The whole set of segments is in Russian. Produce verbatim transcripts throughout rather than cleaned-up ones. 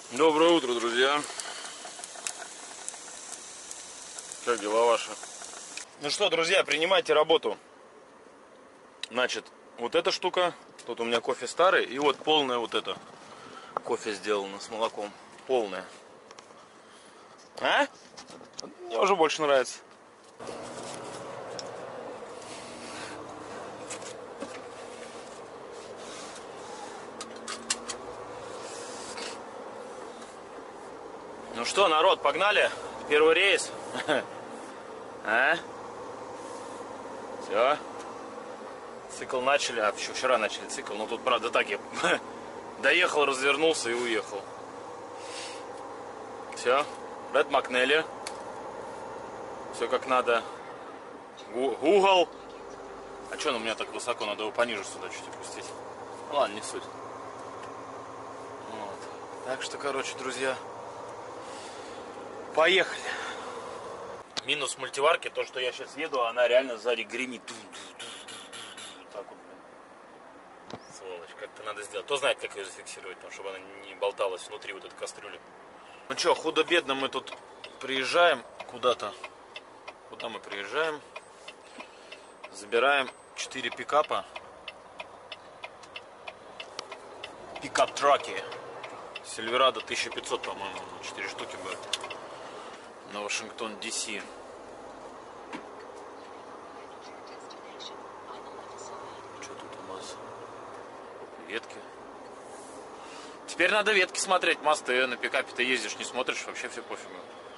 Доброе утро, друзья. Как дела ваши? Ну что, друзья, принимайте работу. Значит, вот эта штука. Тут у меня кофе старый. И вот полное вот это. Кофе сделано с молоком. Полное. А? Мне уже больше нравится. Ну что, народ, погнали? Первый рейс. А? Все. Цикл начали. А, еще вчера начали цикл. Но тут, правда, так я доехал, развернулся и уехал. Все. Ред Макнелли. Все как надо. Google. А что он у меня так высоко? Надо его пониже сюда чуть опустить. Ну, ладно, не суть. Вот. Так что, короче, друзья, поехали. Минус мультиварки, то, что я сейчас еду, она реально сзади гремит. Так вот, блин. Сволочь, как-то надо сделать. Кто знает, как ее зафиксировать, там, чтобы она не болталась внутри вот этой кастрюли. Ну что, худо-бедно мы тут приезжаем куда-то. Куда мы приезжаем? Забираем четыре пикапа. Пикап-траки. Сильверадо тысяча пятьсот, по-моему, четыре штуки будет. На Вашингтон, Ди Си. Что тут у нас? Ветки. Теперь надо ветки смотреть, мосты. На пикапе ты ездишь, не смотришь, вообще все пофигу.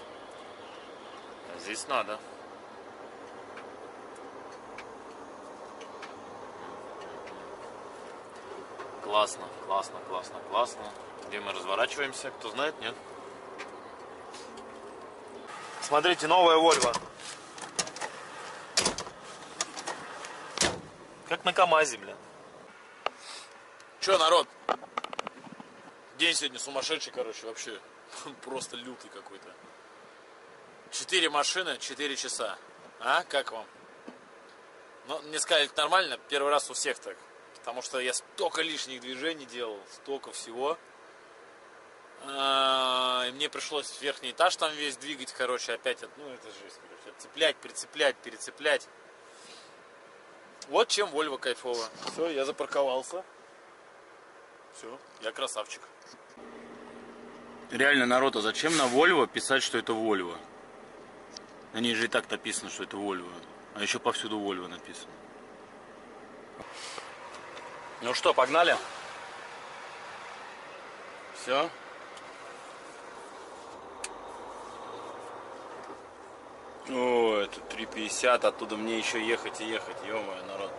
А здесь надо. Классно, классно, классно, классно. Где мы разворачиваемся, кто знает, нет? Смотрите, новая Volvo. Как на КамАЗе, блин. Че, народ? День сегодня сумасшедший, короче, вообще. Просто лютый какой-то. Четыре машины, четыре часа. А, как вам? Ну, мне сказали, это нормально, первый раз у всех так. Потому что я столько лишних движений делал, столько всего. А, и мне пришлось верхний этаж там весь двигать, короче, опять, ну это жесть, короче, отцеплять, прицеплять, перецеплять. Вот чем Volvo кайфово. Все, я запарковался. Все, я красавчик. Реально, народ, а зачем на Volvo писать, что это Volvo? На ней же и так написано, что это Volvo. А еще повсюду Volvo написано. Ну что, погнали? Все. О, это три пятьдесят, оттуда мне еще ехать и ехать, ё-моё, народ.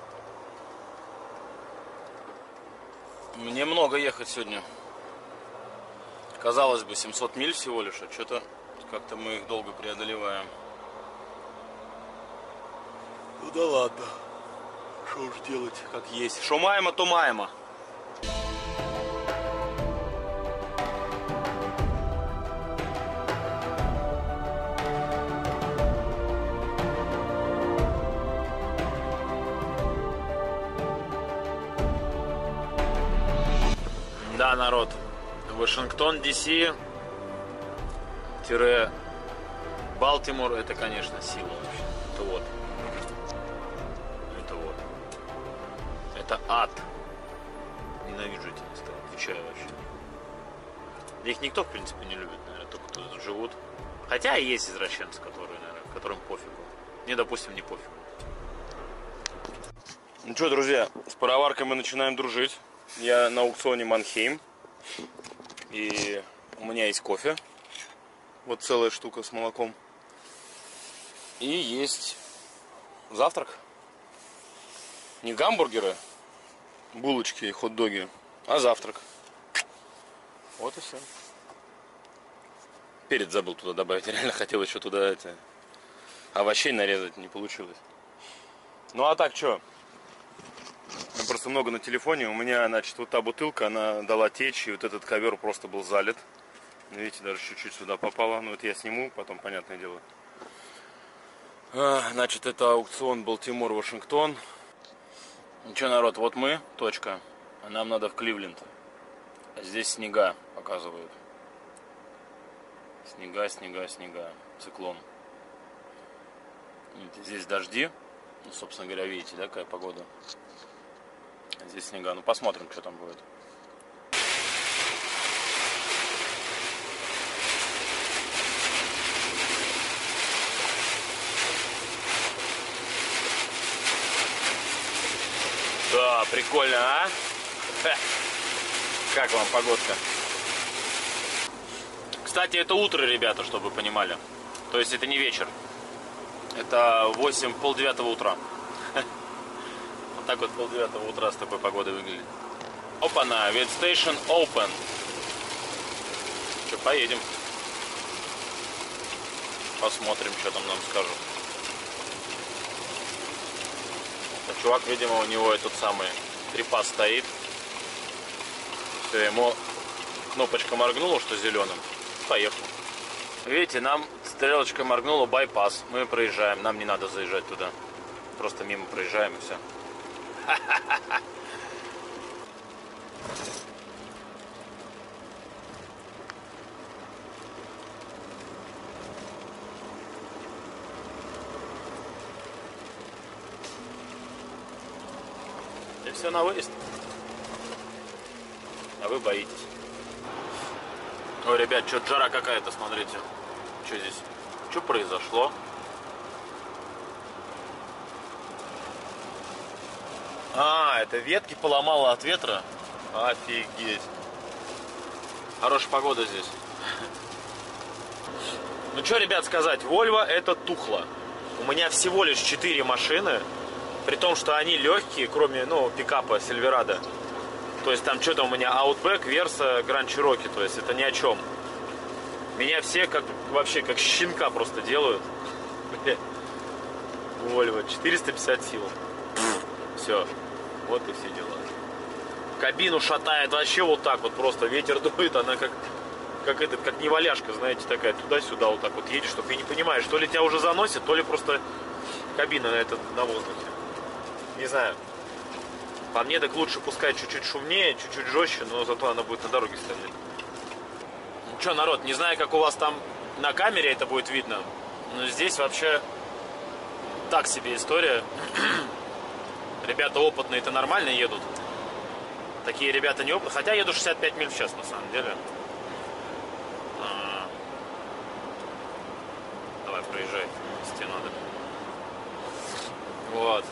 Мне много ехать сегодня. Казалось бы, семьсот миль всего лишь, а что-то как-то мы их долго преодолеваем. Ну да ладно. Что уж делать, как есть. Шо маемо, то маемо. Да, народ, Вашингтон, Ди Си, тире Балтимор, это, конечно, сила вообще. Это вот. Это вот. Это ад. Ненавижу эти места, отвечаю вообще. Их никто, в принципе, не любит, наверное, только кто тут живут. Хотя и есть извращенцы, которые, наверное, которым пофигу. Мне, допустим, не пофигу. Ну что, друзья, с пароваркой мы начинаем дружить. Я на аукционе Манхейм. И у меня есть кофе. Вот целая штука с молоком. И есть завтрак. Не гамбургеры, булочки и хот-доги, а завтрак. Вот и все. Перец забыл туда добавить. Реально хотел еще туда эти овощей нарезать, не получилось. Ну а так что? Просто много на телефоне. У меня, значит, вот та бутылка, она дала течь, и вот этот ковер просто был залит. Видите, даже чуть-чуть сюда попало. Ну, это я сниму, потом, понятное дело. А, значит, это аукцион Балтимор, Вашингтон. Ну что, народ, вот мы, точка. А нам надо в Кливленд. А здесь снега показывают. Снега, снега, снега. Циклон. Здесь дожди. Ну, собственно говоря, видите, да, какая погода. Здесь снега. Ну, посмотрим, что там будет. Да, прикольно, а? Ха. Как вам погодка? Кстати, это утро, ребята, чтобы вы понимали. То есть это не вечер. Это восемь, полдевятого утра. Вот так вот полдевятого утра с такой погодой выглядит. Опа-на, Ветстейшн open. Что, поедем. Посмотрим, что там нам скажут. А чувак, видимо, у него этот самый трипас стоит. Все, ему кнопочка моргнула, что зеленым. Поехал. Видите, нам стрелочка моргнула байпас. Мы проезжаем. Нам не надо заезжать туда. Просто мимо проезжаем и все. И все на выезд. А вы боитесь. Ой, ребят, что-то жара какая-то, смотрите. Что здесь? Что произошло? А, это ветки поломало от ветра? Офигеть. Хорошая погода здесь. Ну что, ребят, сказать, Volvo это тухло. У меня всего лишь четыре машины, при том, что они легкие, кроме, ну, пикапа Silverado. То есть там что-то у меня Outback, Versa, Grand Cherokee, то есть это ни о чем. Меня все как вообще как щенка просто делают. Volvo, четыреста пятьдесят сил. Все, вот и все дела. Кабину шатает вообще вот так вот, просто ветер дует, она как, как этот, как неваляшка, знаете, такая туда-сюда вот так вот едешь, только и не понимаешь, то ли тебя уже заносит, то ли просто кабина на, это, на воздухе. Не знаю. По мне так лучше пускай чуть-чуть шумнее, чуть-чуть жестче, но зато она будет на дороге стрелять. Ну что, народ, не знаю, как у вас там на камере это будет видно, но здесь вообще так себе история. Ребята опытные-то нормально едут. Такие ребята не опытные. Хотя еду шестьдесят пять миль в час на самом деле. А... Давай, проезжай, если тебе надо. Вот.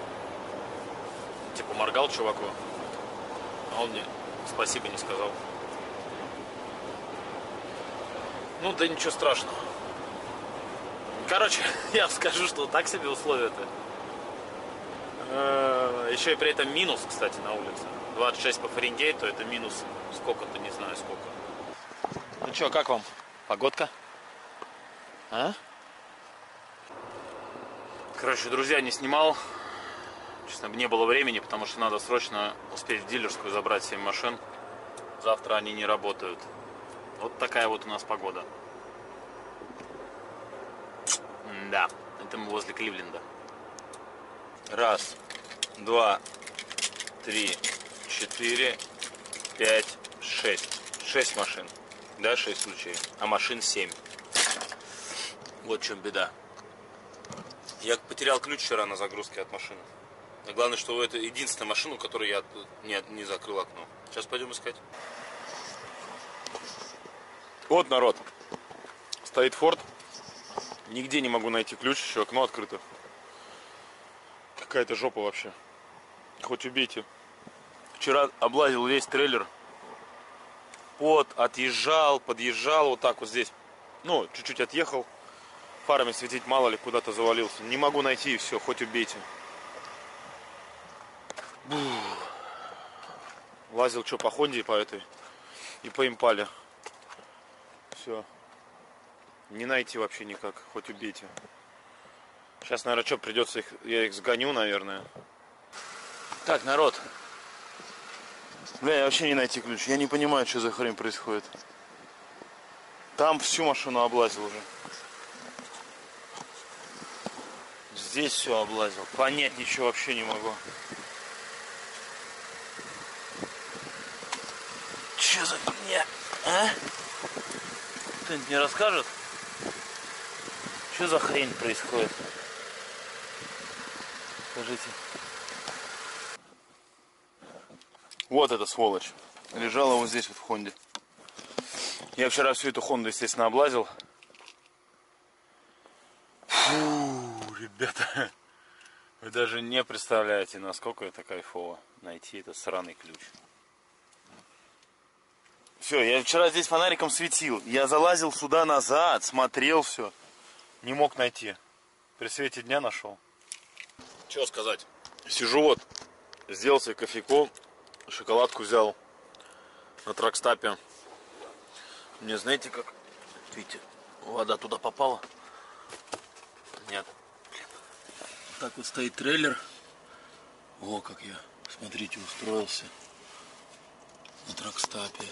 Типа моргал чуваку, а он мне спасибо не сказал. Ну да ничего страшного. Короче, я скажу, что так себе условия-то. Еще и при этом минус, кстати, на улице. двадцать шесть по Фаренгейту, это минус сколько-то, не знаю сколько. Ну что, как вам погодка? А? Короче, друзья, не снимал. Честно, не было времени, потому что надо срочно успеть в дилерскую забрать семь машин. Завтра они не работают. Вот такая вот у нас погода. Да, это мы возле Кливленда. Раз, два, три, четыре, пять, шесть. Шесть машин. Да, шесть случаев. А машин семь. Вот в чем беда. Я потерял ключ вчера на загрузке от машины. А главное, что это единственная машина, которую я не, не закрыл окно. Сейчас пойдем искать. Вот, народ. Стоит Форд. Нигде не могу найти ключ, еще окно открыто. Какая-то жопа вообще. Хоть убейте. Вчера облазил весь трейлер. Вот, отъезжал, подъезжал, вот так вот здесь. Ну, чуть-чуть отъехал. Фарами светить, мало ли, куда-то завалился. Не могу найти, и все, хоть убейте. Бух. Лазил что по Хонде, по этой и по Импале. Все. Не найти вообще никак, хоть убейте. Сейчас, наверное, что, придется их, я их сгоню, наверное. Так, народ. Бля, я вообще не найти ключ. Я не понимаю, что за хрень происходит. Там всю машину облазил уже. Здесь все облазил. Понять ничего вообще не могу. Че за хуйня, а? кто-нибудь мне расскажет, что за хрень происходит? Скажите. Вот эта сволочь. Лежала вот здесь вот в Хонде. Я вчера всю эту Хонду, естественно, облазил. Фу, ребята. Вы даже не представляете, насколько это кайфово найти этот сраный ключ. Все, я вчера здесь фонариком светил. Я залазил сюда назад, смотрел все. Не мог найти. При свете дня нашел. Что сказать? Сижу вот, сделал себе кофейку, шоколадку взял на тракстапе. Мне знаете как? Видите, вода туда попала? Нет. Блин. Так вот стоит трейлер. О, как я, смотрите, устроился на тракстапе.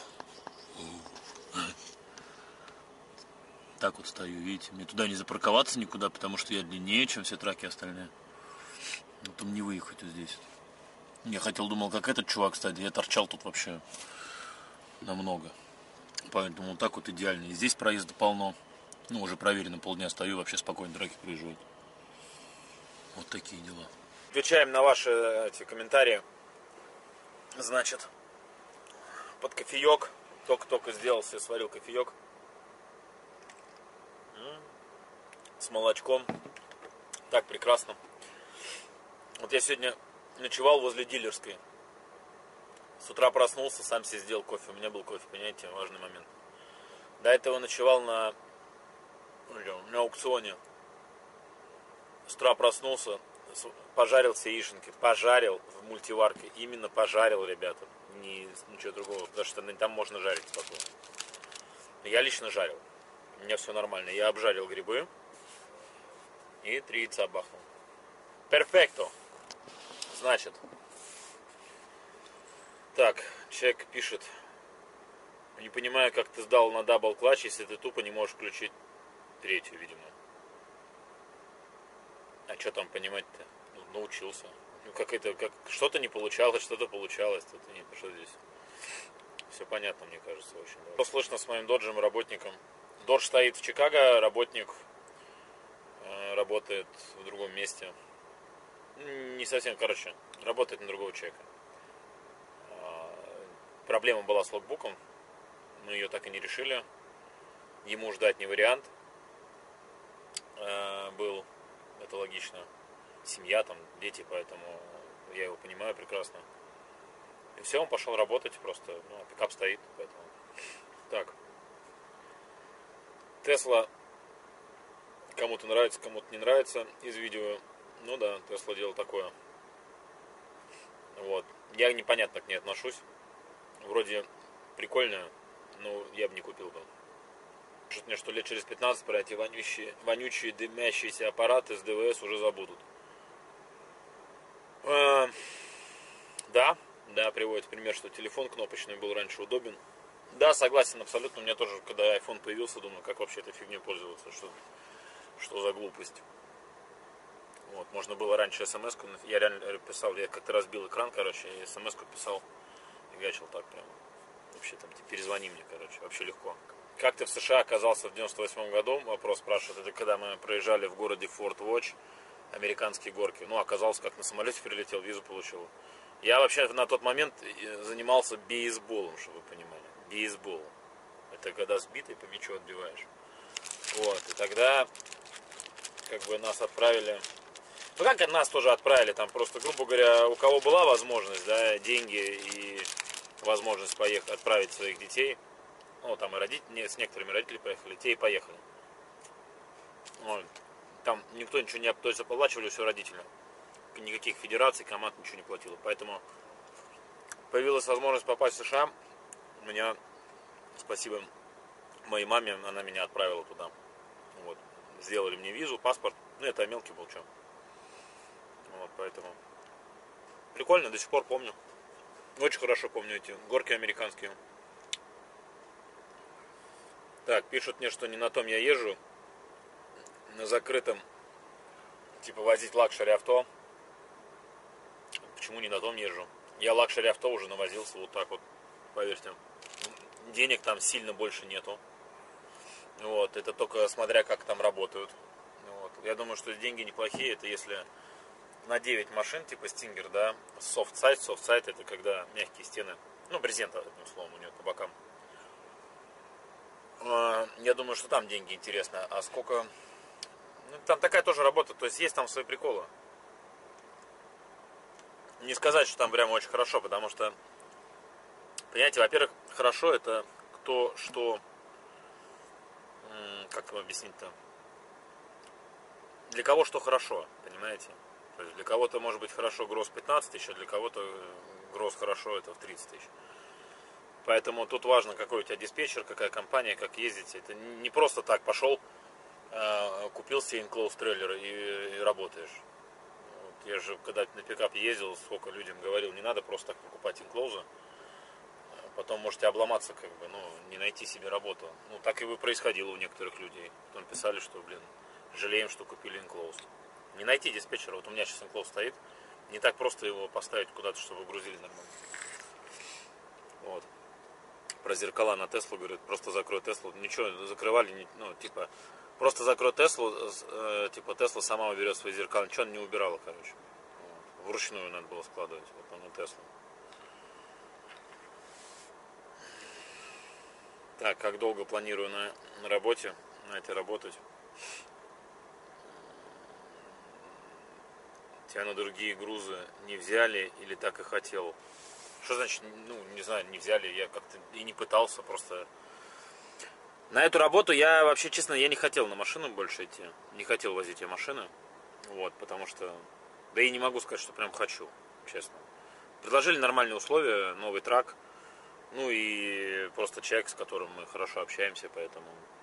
Так вот стою, видите, мне туда не запарковаться никуда, потому что я длиннее, чем все траки остальные. Ну там не выехать вот здесь. Я хотел, думал, как этот чувак, кстати, я торчал тут вообще намного. Поэтому вот так вот идеально. И здесь проезда полно. Ну, уже проверено, полдня стою, вообще спокойно драки проезжают. Вот такие дела. Отвечаем на ваши эти комментарии. Значит, под кофеек. Только-только сделал себе, сварил кофеек. С молочком. Так прекрасно. Вот я сегодня ночевал возле дилерской. С утра проснулся, сам себе сделал кофе. У меня был кофе, понимаете, важный момент. До этого ночевал на, на аукционе. С утра проснулся, пожарил все яишенки. Пожарил в мультиварке. Именно пожарил, ребята. Не, ничего другого. Потому что там можно жарить спокойно. Я лично жарил. У меня все нормально. Я обжарил грибы. И три яйца бахнул. Перфекто. Значит. Так, человек пишет. Не понимаю, как ты сдал на дабл клатч, если ты тупо не можешь включить третью, видимо. А что там понимать-то? Ну, научился. Ну, как это, как что-то не получалось, что-то получалось. Тут не, что здесь? Все понятно, мне кажется, очень. Что слышно с моим доджем работником? Додж стоит в Чикаго, работник э, работает в другом месте. Не совсем, короче, работает на другого человека. Проблема была с логбуком, мы ее так и не решили. Ему ждать не вариант э, был, это логично. Семья, там, дети, поэтому я его понимаю прекрасно. И все, он пошел работать просто, ну, пикап стоит, поэтому. Так. Тесла кому-то нравится, кому-то не нравится из видео. Ну да, Тесла дело такое. Вот. Я непонятно к ней отношусь. Вроде прикольная, но я бы не купил бы. Пишут мне, что лет через пятнадцать про эти вонючие, вонючие дымящиеся аппараты с ДВС уже забудут. А, да, да, приводит пример, что телефон кнопочный был раньше удобен. Да, согласен абсолютно. У меня тоже, когда iPhone появился, думаю, как вообще этой фигней пользоваться, что, что за глупость. Вот, можно было раньше смс-ку, я реально писал, я как-то разбил экран, короче, и смс-ку писал. Фигачил так прям. Вообще там, перезвони мне, короче, вообще легко. Как ты в США оказался в девяносто восьмом году? Вопрос спрашивает. Это когда мы проезжали в городе Форт Уотч, американские горки. Ну, оказался, как на самолете прилетел, визу получил. Я вообще на тот момент занимался бейсболом, чтобы вы понимали. Бейсбол. Это когда сбитый по мячу отбиваешь. Вот. И тогда, как бы, нас отправили... Ну, как нас тоже отправили, там просто, грубо говоря, у кого была возможность, да, деньги и возможность поехать, отправить своих детей, ну, там и родители, с некоторыми родители поехали, те и поехали. Вот. Там никто ничего не, то есть оплачивали все родители. Никаких федераций, команд ничего не платило. Поэтому появилась возможность попасть в США. У меня, спасибо моей маме, она меня отправила туда. Вот. Сделали мне визу, паспорт. Ну, это мелкий был, что. Вот, поэтому прикольно, до сих пор помню. Очень хорошо помню эти горки американские. Так, пишут мне, что не на том я езжу. На закрытом, типа, возить лакшери авто. Почему не на том езжу? Я лакшери авто уже навозился вот так вот, поверьте. Денег там сильно больше нету. Вот, это только смотря как там работают. Вот. Я думаю, что деньги неплохие, это если на девять машин, типа Stinger, да, софт-сайт, софт-сайт это когда мягкие стены, ну, брезента, одним словом, у нее по бокам. Я думаю, что там деньги интересно. А сколько... Ну, там такая тоже работа, то есть есть там свои приколы. Не сказать, что там прямо очень хорошо, потому что, понимаете, во-первых, хорошо это кто что... Как вам объяснить-то? Для кого что хорошо, понимаете? То есть для кого-то может быть хорошо гроз пятнадцать тысяч, а для кого-то гроз хорошо это в тридцать тысяч. Поэтому тут важно, какой у тебя диспетчер, какая компания, как ездить. Это не просто так пошел, купил себе инклоуз трейлер и, и работаешь. Вот я же когда на пикапе ездил, сколько людям говорил, не надо просто так покупать инклоузы. Потом можете обломаться, как бы, ну, не найти себе работу. Ну, так и происходило у некоторых людей. Потом писали, что, блин, жалеем, что купили инклоуз. Не найти диспетчера, вот у меня сейчас инклоуз стоит, не так просто его поставить куда-то, чтобы грузили нормально. Вот. Про зеркала на Теслу, говорят, просто закрой Теслу. Ничего, закрывали, ну, типа, просто закрой Теслу, э, типа, Тесла сама уберет свои зеркала. Ничего она не убирала, короче. Вот. Вручную надо было складывать, вот, на Теслу. Так, как долго планирую на, на работе, на этой работать? Тебя на другие грузы не взяли или так и хотел? Что значит, ну, не знаю, не взяли, я как-то и не пытался, просто... На эту работу я вообще, честно, я не хотел на машину больше идти, не хотел возить я машины, вот, потому что... Да и не могу сказать, что прям хочу, честно. Предложили нормальные условия, новый трак, ну и просто человек, с которым мы хорошо общаемся, поэтому...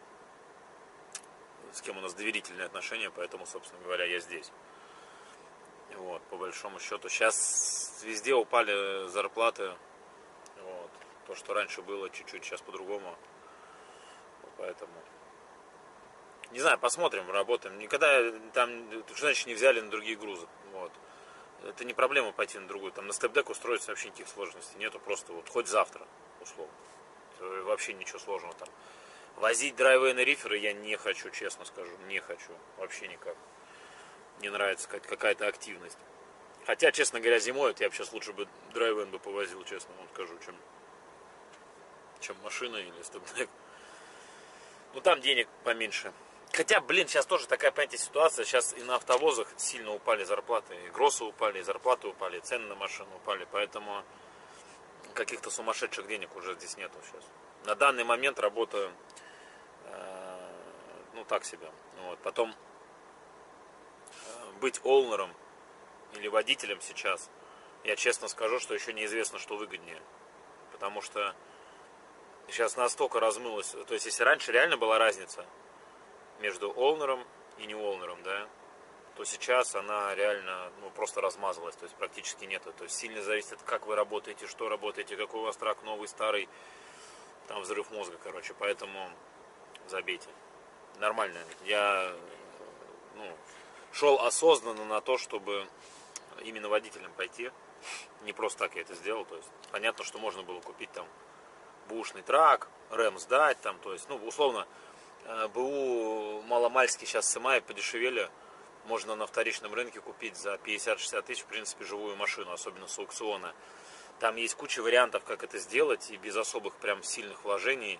С кем у нас доверительные отношения, поэтому, собственно говоря, я здесь. Вот, по большому счету. Сейчас везде упали зарплаты. Вот. То, что раньше было чуть-чуть, сейчас по-другому. Поэтому... Не знаю, посмотрим, работаем. Никогда там, что значит, не взяли на другие грузы. Вот. Это не проблема пойти на другую. Там на степ-дек устроиться вообще никаких сложностей нету. Просто вот хоть завтра, условно. Это вообще ничего сложного там. Возить драйвейны риферы я не хочу, честно скажу. Не хочу. Вообще никак. Не нравится какая-то активность. Хотя, честно говоря, зимой вот я бы сейчас лучше бы драйвен бы повозил, честно вам скажу, чем, чем машина или степ-дек. Ну там денег поменьше. Хотя, блин, сейчас тоже такая, понимаете, ситуация. Сейчас и на автовозах сильно упали зарплаты. И гросы упали, и зарплаты упали, и цены на машину упали. Поэтому каких-то сумасшедших денег уже здесь нету сейчас. На данный момент работа, э, ну так себе. Вот. Потом быть олнером или водителем сейчас, я честно скажу, что еще неизвестно, что выгоднее. Потому что сейчас настолько размылось. То есть, если раньше реально была разница между олнером и не олнером, да, то сейчас она реально, ну, просто размазалась. То есть, практически нету. То есть, сильно зависит от, как вы работаете, что работаете, какой у вас трак, новый, старый. Там взрыв мозга, короче. Поэтому забейте. Нормально. Я, ну, шел осознанно на то, чтобы именно водителем пойти. Не просто так я это сделал. То есть понятно, что можно было купить там бэушный трак, рэм сдать, там, то есть, ну, условно, БУ маломальски сейчас с ЭМА подешевели. Можно на вторичном рынке купить за пятьдесят-шестьдесят тысяч, в принципе, живую машину, особенно с аукциона. Там есть куча вариантов, как это сделать, и без особых прям сильных вложений.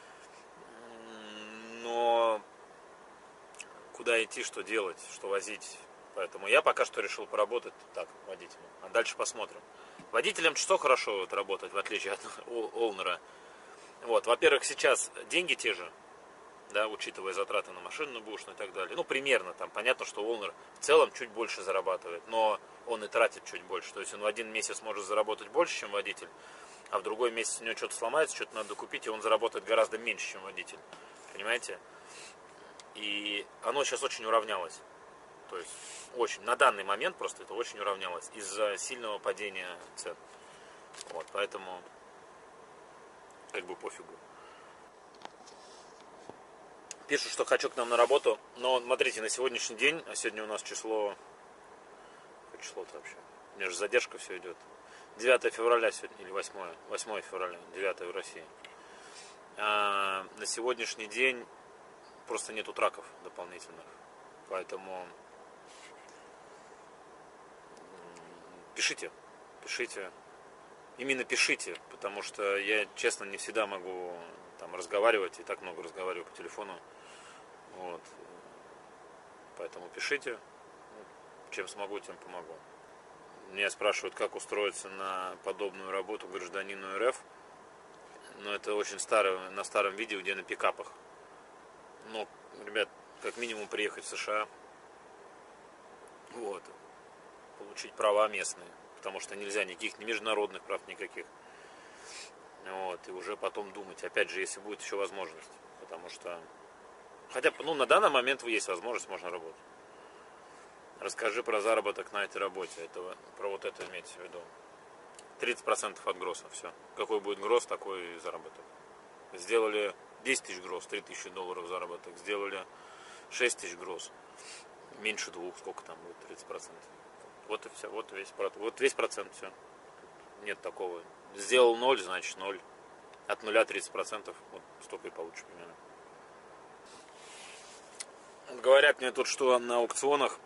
Но куда идти, что делать, что возить. Поэтому я пока что решил поработать так, водителем. А дальше посмотрим. Водителем что хорошо вот, работать, в отличие от олнера. Вот, во-первых, сейчас деньги те же, да, учитывая затраты на машину бэушную и так далее. Ну, примерно, там, понятно, что олнер в целом чуть больше зарабатывает, но он и тратит чуть больше. То есть он в один месяц может заработать больше, чем водитель, а в другой месяц у него что-то сломается, что-то надо купить, и он заработает гораздо меньше, чем водитель. Понимаете? И оно сейчас очень уравнялось. То есть очень, на данный момент просто это очень уравнялось из-за сильного падения цен. Вот, поэтому как бы пофигу. Пишут, что хочу к нам на работу. Но смотрите, на сегодняшний день, а сегодня у нас число... Какое число-то вообще? У меня же задержка все идет. девятое февраля сегодня, или восьмое. восьмое февраля, девятое в России. А, на сегодняшний день просто нету траков дополнительных. Поэтому пишите, пишите. Именно пишите, потому что я, честно, не всегда могу там разговаривать, и так много разговариваю по телефону. Вот. Поэтому пишите. Чем смогу, тем помогу. Меня спрашивают, как устроиться на подобную работу гражданину РФ. Но это очень старое, на старом видео, где на пикапах. Ну, ребят, как минимум приехать в США. Вот. Получить права местные. Потому что нельзя никаких, ни международных прав никаких. Вот. И уже потом думать. Опять же, если будет еще возможность. Потому что... Хотя, ну, на данный момент есть возможность, можно работать. Расскажи про заработок на этой работе. Это, про вот это имейте в виду. тридцать процентов от гросса. Все. Какой будет гросс, такой и заработок. Сделали десять тысяч гросс, три тысячи долларов заработок. Сделали шесть тысяч гросс. Меньше двух. Сколько там будет? тридцать процентов. Вот и все. Вот весь, вот весь процент. Все. Нет такого. Сделал ноль, значит ноль. От нуля тридцать процентов. Вот столько и получишь примерно. Говорят мне тут, что на аукционах,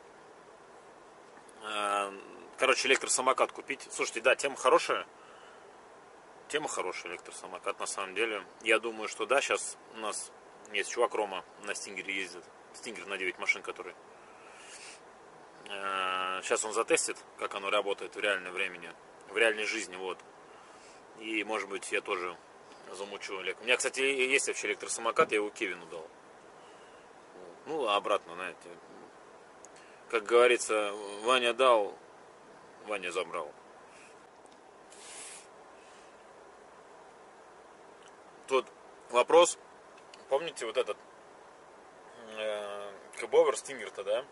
короче, электросамокат купить. Слушайте, да, тема хорошая. Тема хорошая, электросамокат, на самом деле. Я думаю, что да, сейчас у нас есть чувак Рома на Стингере ездит. Стингер на девять машин, который. Сейчас он затестит, как оно работает в реальном времени, в реальной жизни, вот. И, может быть, я тоже замучу. У меня, кстати, есть вообще электросамокат, я его Кевину дал. Ну, обратно, знаете. Как говорится, Ваня дал, Ваня забрал. Тут вопрос. Помните вот этот э, кэбовер Стингер-то, да?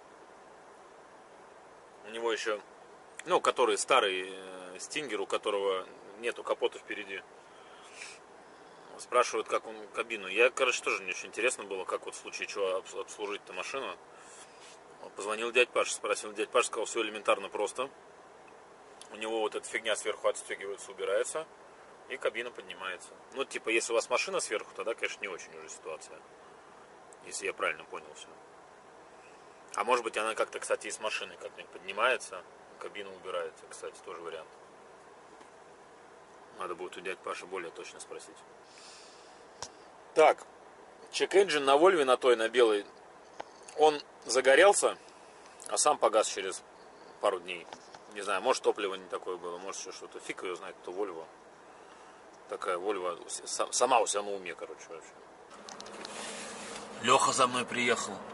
У него еще, ну, который старый э, Стингер, у которого нету капота впереди. Спрашивают, как он кабину. Я, короче, тоже не очень интересно было, как вот в случае чего обслужить-то машину. Позвонил дядь Паша, спросил. Дядь Паша сказал, все элементарно просто. У него вот эта фигня сверху отстегивается, убирается, и кабина поднимается. Ну, типа, если у вас машина сверху, тогда, конечно, не очень уже ситуация. Если я правильно понял все. А может быть, она как-то, кстати, и с машины как-нибудь поднимается, кабина убирается, кстати, тоже вариант. Надо будет у дяди Паши более точно спросить. Так, чек-энджин на Вольве, на той, на белой, он загорелся, а сам погас через пару дней. Не знаю, может топливо не такое было, может еще что-то. Фиг ее знает, кто Вольво. Такая Вольво сама у себя на уме, короче, вообще. Леха за мной приехал.